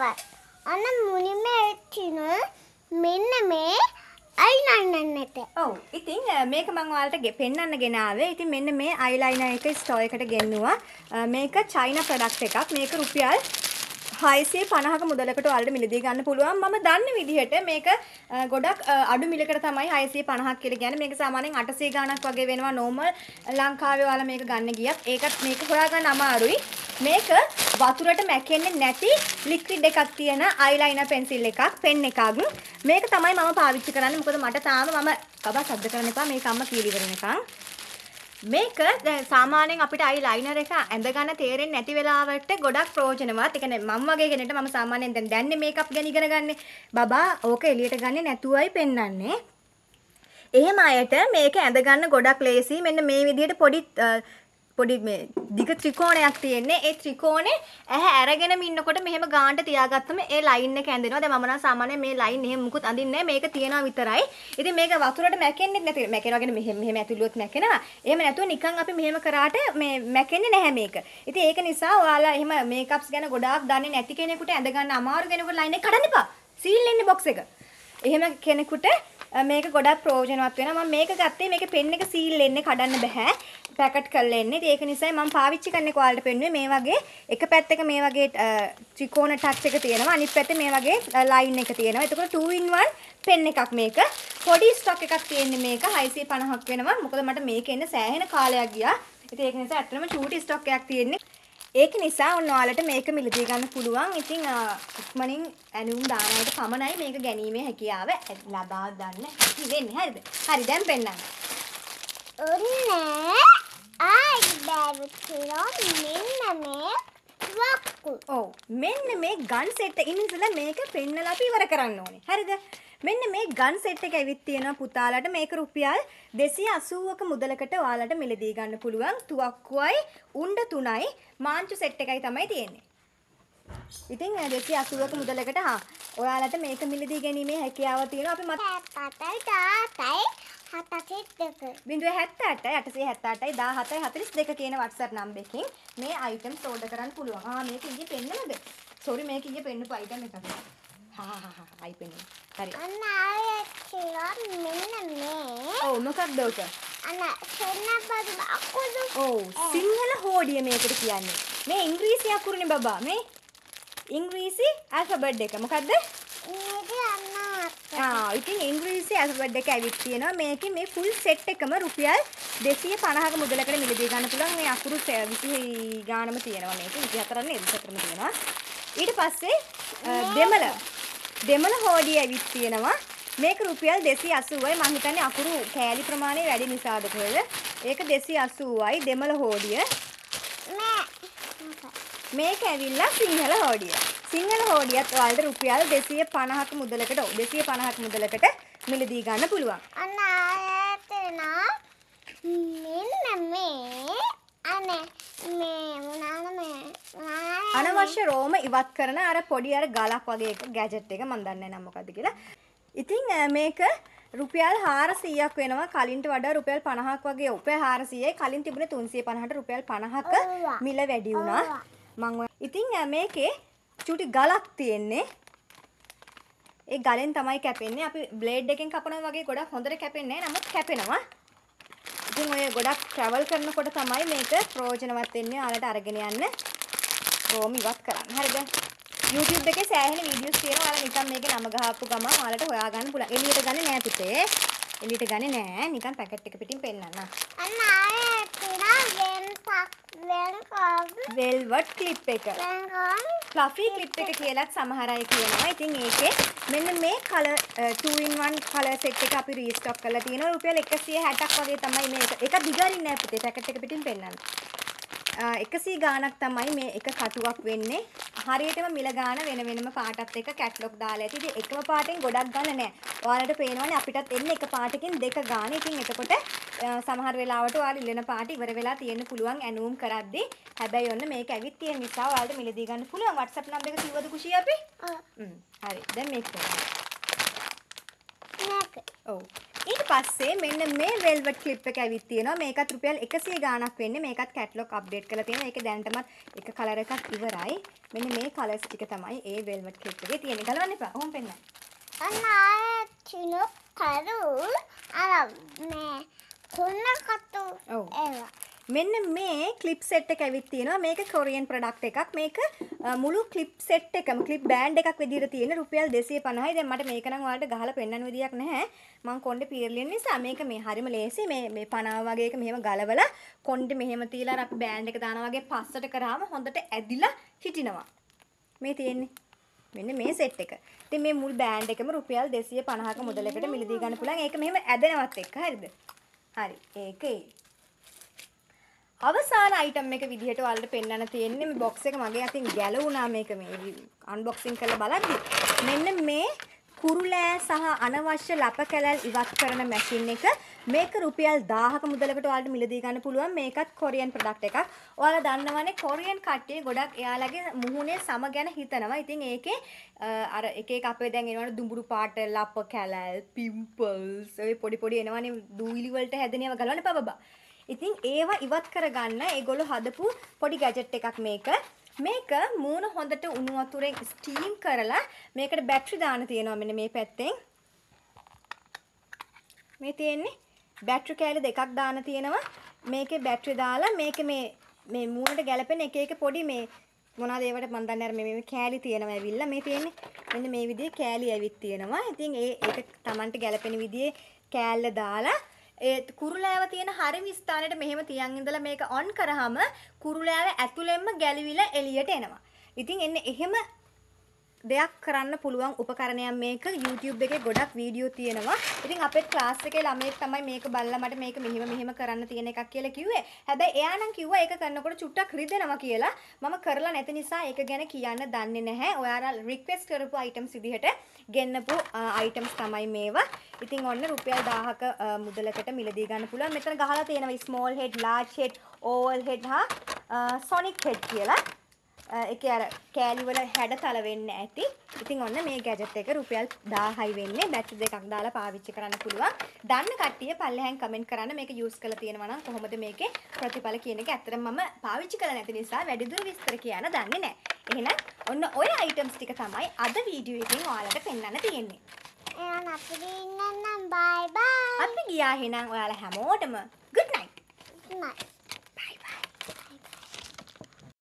අන්න මුනිම එච්චින මෙන්න මේ අයිලයිනර් එක. ඔව්. ඉතින් මේක මම ඔයාලට පෙන්වන්න ගෙනාවේ. ඉතින් මෙන්න මේ අයිලයිනර් එක ස්ටෝර් එකට ගෙන්නුවා. මේක චයිනා ප්‍රොඩක්ට් එකක්. මේක රුපියල් 650ක මුදලකට ඔයාලට මිලදී ගන්න පුළුවන්. මම දන්න විදිහට මේක ගොඩක් අඩු මිලකට තමයි 650ක් කියලා කියන්නේ. මේක සාමාන්‍යයෙන් 800 ගාණක් වගේ වෙනවා නෝමල් ලංකාවේ ඔයාලා මේක ගන්න ගියත්. ඒකත් මේක හොයාගන්න අමාරුයි. මේක වතුරට මැකෙන්නේ නැති ලික්විඩ් එකක් තියෙන අයිලයිනර් පෙන්සිල් එකක්, පෙන් එකක්. මේක තමයි මම පාවිච්චි කරන්නේ. මොකද මට තාම බබා සද්ද කරන්න එපා. මේක අම්ම කීලි කරනකම්. මේක දැන් සාමාන්‍යයෙන් අපිට අයිලයිනර් එක ඇඳ ගන්න තේරෙන්නේ නැති වෙලාවට ගොඩක් ප්‍රයෝජනවත්. ඒ කියන්නේ මම වගේ කෙනෙක්ට මම සාමාන්‍යයෙන් දැන් මේකප් ගැන ඉගෙන ගන්නේ. බබා ඕක එළියට ගන්නේ නැතුවයි පෙන්වන්නේ. එහෙම අයට මේක ඇඳ ගන්න ගොඩක් ලේසි. මෙන්න මේ විදිහට පොඩි මේ දිග ත්‍රිකෝණයක් තියෙන්නේ. ඒ ත්‍රිකෝණේ ඇහැ අරගෙනම ඉන්නකොට මෙහෙම ගානට තියාගත්තම ඒ ලයින් එක ඇඳෙනවා. දැන් මම නම් සාමාන්‍යයෙන් මේ ලයින් එහෙම මුකුත් අඳින්නේ නැහැ. මේක තියනවා විතරයි. ඉතින් මේක වතුරට මැකෙන්නේ නැති. මැකෙනවා කියන්නේ මෙහෙම ඇතුළුවත් මැකෙනවා. එහෙම නැතුව නිකන් අපි මෙහෙම කරාට මේ මැකෙන්නේ නැහැ මේක. ඉතින් ඒක නිසා ඔයාලා එහෙම මේකප්ස් ගැන ගොඩාක් දන්නේ නැති කෙනෙකුට ඇඳ ගන්න අමාරු කෙනෙකුට ලයින් එක කඩන්න එපා. සීල් ඉන්නේ බොක්ස් එක. එහෙම කෙනෙකුට මේක ගොඩක් ප්‍රයෝජනවත් වෙනවා. මම මේක ගත්තේ මේකේ පෙන් එක සීල් එන්නේ කඩන්න බෑ. පැකට් කරලා එන්නේ. ඒක නිසායි මම පාවිච්චි කරන්නේ ඔයාලට පෙන්නුවේ මේ වගේ එක පැත්තක මේ වගේ ත්‍රිකෝණ ටච් එක තියෙනවා. අනිත් පැත්තේ මේ වගේ ලයින් එක තියෙනවා. එතකොට 2 in 1 පෙන් එකක් මේක. පොඩි ස්ටොක් එකක් තියෙන්නේ මේක 650ක් වෙනවා. මොකද මට මේක එන්න සෑහෙන කාලයක් ගියා. ඉතින් ඒක නිසා ඇත්තටම චූටි ස්ටොක් එකක් තියෙන්නේ. ඒක නිසා ඔන්න ඔයාලට මේක මිලදී ගන්න පුළුවන්. ඉතින් ඉක්මනින් ඇනුම් දාන අයට පමණයි මේක ගැනීමේ හැකියාව ලබා ගන්න වෙන්නේ. හරිද? හරි දැන් පෙන්නන්න. ඔන්න මෙන්න මේ වක්කු. ඔව් මෙන්න මේ ගන් සෙට් එක ඉන්නසලා මේක පෙන්නලා අපි ඉවර කරන්න ඕනේ. හරිද? මෙන්න මේ ගන් සෙට් එක ඇවිත් තියෙනවා පුතාලට. මේක රුපියල් 280ක මුදලකට ඔයාලට මිලදී ගන්න පුළුවන්. තුවක්කුවයි උණ්ඩ 3යි මාංචු සෙට් එකයි තමයි තියෙන්නේ. ඉතින් 280ක මුදලකට ඔයාලට මේක මිලදී ගැනීමේ හැකියාව තියෙනවා. අපි 078යි 878යි 1742 කියන WhatsApp නම්බර් එකකින් මේ අයිටම්ස් ඕඩර් කරන්න පුළුවන්. මේක ඉන්නේ පෙන්නනද? සෝරි මේක ඉන්නේ පෙන්නපු අයිටම් එකක්. අයි පෙන්නන. හරි. අන්න ආයෙත් මෙන්න මේ. ඔව් මොකක්ද ඔක? අන්න සෙන්නපද අකුරු. ඔව් සිංහල හෝඩිය මේකට කියන්නේ. මේ ඉංග්‍රීසි අකුරුනේ බබා. මේ ඉංග්‍රීසි ඇල්ෆබෙට් එක. මොකද්ද? ඉතින් ඉංග්‍රීසි ඇල්ෆබෙට් එක ඇවිත් තියෙනවා. මේකේ මේ ෆුල් සෙට් එකම රුපියල් 250ක මුදලකට මිලදී ගන්න පුළුවන්. මේ අකුරු 20 ගානම තියෙනවා මේක. 24 නේද? 24ම තියෙනවා. ඊට පස්සේ දෙමළ හෝඩිය ඇවිත් තියෙනවා. මේක රුපියල් 280යි. මම හිතන්නේ අකුරු කෑලි ප්‍රමාණය වැඩි නිසාද කොහෙද? ඒක 280යි දෙමළ හෝඩිය. මේක ඇවිල්ලා සිංහල හෝඩිය. සිංහල හෝඩියත් ඔයාලට රුපියල් 250ක මුදලකට 250ක මුදලකට මිලදී ගන්න පුළුවන්. අන්න ආයෙත් මෙන්න මේ අනවශ්‍ය රෝම ඉවත් කරන අර පොඩි අර ගලක් වගේ එක ගැජට් එක මම දන්නේ නැහැ මොකද්ද කියලා. ඉතින් මේක රුපියල් 400ක් වෙනවා. කලින්ට වඩා රුපියල් 50ක් වගේ. රුපියල් 400යි කලින් තිබුණේ 350ට රුපියල් 50ක මිල වැඩි වුණා. ඉතින් මේකේ චුටි ගලක් තියෙන්නේ. ඒ ගලෙන් තමයි කැපෙන්නේ. අපි බ්ලේඩ් එකෙන් කපනවා වගේ ගොඩක් හොඳට කැපෙන්නේ නැහැ. නමුත් කැපෙනවා. ඉතින් ඔය ගොඩක් ට්‍රැවල් කරනකොට තමයි මේක ප්‍රයෝජනවත් වෙන්නේ. ඔයාලට අරගෙන යන්න රෝම ඉවත් කරන්න. හරිද? YouTube එකේ සෑහෙන වීඩියෝස් තියෙනවා. ඔයාලා නිකන් මේකේ නම ගහපු ගමන් ඔයාලට හොයාගන්න පුළුවන්. එළියට ගන්නේ නෑ පුතේ. එළියට ගන්නේ නෑ. නිකන් පැකට් එක පිටින් පෙන්නන්න. අන්න ආයෙත් වෙල්වට් ක්ලිප් එක. ෆ්ලෆි ක්ලිප් එක කියලාත් සමහර අය කියනවා. ඉතින් ඒකේ මෙන්න මේ කලර් 2 in 1 කලර් සෙට් එක අපි රීස්ටොක් කරලා තියෙනවා. රුපියල් 160ක් වගේ තමයි මේක. ඒක දිගරින් නෑ පුතේ. පැකට් එක පිටින් පෙන්නන්න. 100 ගාණක් තමයි මේ එක කටුවක් වෙන්නේ. හරියටම මිල ගාණ වෙන වෙනම පාටත් එක කැටලොග් දාලා ඇති. ඉතින් එකම පාටෙන් ගොඩක් ගන්න නෑ. ඔයාලට පේනවනේ අපිටත් එන්නේ එක පාටකින් දෙක ගාණ. ඉතින් එතකොට සමහර වෙලාවට ඔයාලා ඉල්ලන පාට ඉවර වෙලා තියෙන්න පුළුවන් ඇනුම් කරද්දී. හැබැයි ඔන්න මේක ඇවිත් තියෙන නිසා ඔයාලට මිලදී ගන්න පුළුවන්. WhatsApp නම්බර එක කිව්වද කුෂි අපි? හරි. දැන් මේක. ඔව්. ඊට පස්සේ මෙන්න මේ velvet clip එක ඇවිත් තියෙනවා. මේකත් රුපියල් 100 ගාණක් වෙන්නේ. මේකත් කැටලොග් අප්ඩේට් කරලා තියෙනවා. ඒකේ දැනටමත් එක කලර් එකක් ඉවරයි. මෙන්න මේ කලර්ස් ටික තමයි ඒ velvet clip එකේ තියෙන්නේ. ගලවන්න එපා. ඔහොම පෙන්නන්න. අන්න චිනු කරු අර මේ කොන්නකතු ඔව්. ඒවා. මෙන්න මේ ක්ලිප් සෙට් එක ඇවිත් තියෙනවා. මේක කොරියන් ප්‍රොඩක්ට් එකක්. මේක මුළු ක්ලිප් සෙට් එකම ක්ලිප් බෑන්ඩ් එකක් විදිහට තියෙන රුපියල් 250යි. දැන් මට මේක නම් ඔයාලට ගහලා පෙන්නන්න විදියක් නැහැ. මං කොණ්ඩේ පීරලින නිසා මේක මේ හරිම ලේසි. මේ 50 වගේ එක මෙහෙම ගලවලා කොණ්ඩේ මෙහෙම තියලා අර අපි බෑන්ඩ් එක දානවා වගේ පස්සට කරාම හොඳට ඇදිලා හිටිනවා. මේ තියෙන්නේ මෙන්න මේ සෙට් එක. ඉතින් මේ මුල් බෑන්ඩ් එකම රුපියල් 250ක මුදලකට මිලදී ගන්න පුළුවන්. ඒක මෙහෙම ඇදෙනවත් එක්ක හරිද? හරි. ඒකේ අවසාන අයිටම් එක විදිහට ඔයාලට පෙන්වන්න තියෙන්නේ මේ බොක්ස් එක මගේ අතින් ගැලවුණා මේක මේ අන්බොක්සින් කරලා බලද්දි මෙන්න මේ කුරුලෑ සහ අනවශ්‍ය ලප කැලල් ඉවත් කරන මැෂින් එක මේක රුපියල් 1000ක මුදලකට ඔයාලට මිලදී ගන්න පුළුවන්. මේකත් කොරියන් ප්‍රොඩක්ට් එකක්. ඔයාලා දන්නවනේ කොරියන් කට්ටිය ගොඩක් එයාලගේ මුහුණේ සම ගැන හිතනවා. ඉතින් ඒකේ අර එක එක අපේ දැන් එනවනේ දුඹුරු පාට ලප කැලල් පිම්පල්ස් ඔය පොඩි පොඩි එනවනේ දූවිලි වලට හැදෙන ඒවා ගලවන්න එපා බබා. ඉතින් ඒවා ඉවත් කරගන්න ඒගොල්ලෝ හදපු පොඩි ගැජට් එකක් මේක. මේක මූණ හොඳට උණු වතුරෙන් ස්ටීම් කරලා මේකට බැටරි දාන්න තියෙනවා මෙන්න මේ පැත්තෙන්. මේ තියෙන්නේ බැටරි කෑලි දෙකක් දාන්න තියෙනවා. මේකේ බැටරි දාලා මේක මේ මූණට ගැලපෙන එක එක පොඩි මේ මොනවාද ඒවට මන් දන්නේ අර මේ කෑලි තියෙනවා ඇවිල්ලා මේ තියෙන්නේ. මෙන්න මේ විදිහේ කෑලි ඇවිත් තියෙනවා. ඉතින් ඒක Tamanට ගැලපෙන විදිහේ කෑල්ල දාලා ඒ කුරුලෑව තියෙන හරිම ස්ථානෙට මෙහෙම තියන් ඉඳලා මේක ඔන් කරාම කුරුලෑව ඇතුළෙන්ම ගැලවිලා එළියට එනවා. ඉතින් එන්න එහෙම දෙයක් කරන්න පුළුවන් උපකරණයක් මේක YouTube එකේ ගොඩක් වීඩියෝ තියෙනවා. ඉතින් අපේ ක්ලාස් එකේ ළමයෙක් තමයි මේක බලලා මට මේක මෙහෙම කරන්න තියෙන එකක් කියලා කිව්වේ. හැබැයි එයා නම් කිව්වා ඒක කරනකොට චුට්ටක් රිදෙනවා කියලා. මම කරලා නැති නිසා ඒක ගැන කියන්න දන්නේ නැහැ. ඔයාලා රික්වෙස්ට් කරපු අයිටම්ස් විදිහට ගෙන්නපු අයිටම්ස් තමයි මේවා. ඉතින් ඔන්න රුපියල් 1000ක මුදලකට මිලදී ගන්න පුළුවන්. මෙතන ගහලා තියෙනවා small head, large head, oval head හා sonic head කියලා. ඒකේ අර කෑලි වල හැඩතල වෙන්න ඇති. ඉතින් ඔන්න මේ ගැජට් එක රුපියල් 1000යි වෙන්නේ. බැටරි දෙකක් දාලා පාවිච්චි කරන්න පුළුවන්. දන්න කට්ටිය පල්ලෙහෙන් කමෙන්ට් කරන්න මේක යූස් කරලා තියෙනවා නම් කොහොමද මේකේ ප්‍රතිඵල කියන එක. ඇත්තටම මම පාවිච්චි කරලා නැති නිසා වැඩිදුර විස්තර කියන්න දන්නේ නැහැ. එහෙනම් ඔන්න ඔය අයිටම්ස් ටික තමයි අද වීඩියෝ එකෙන් ඔයාලට පෙන්වන්න තියෙන්නේ. එහෙනම් අපි ඉන්නම් බයි බයි. අපි ගියා එහෙනම් ඔයාලා හැමෝටම good night. Good night.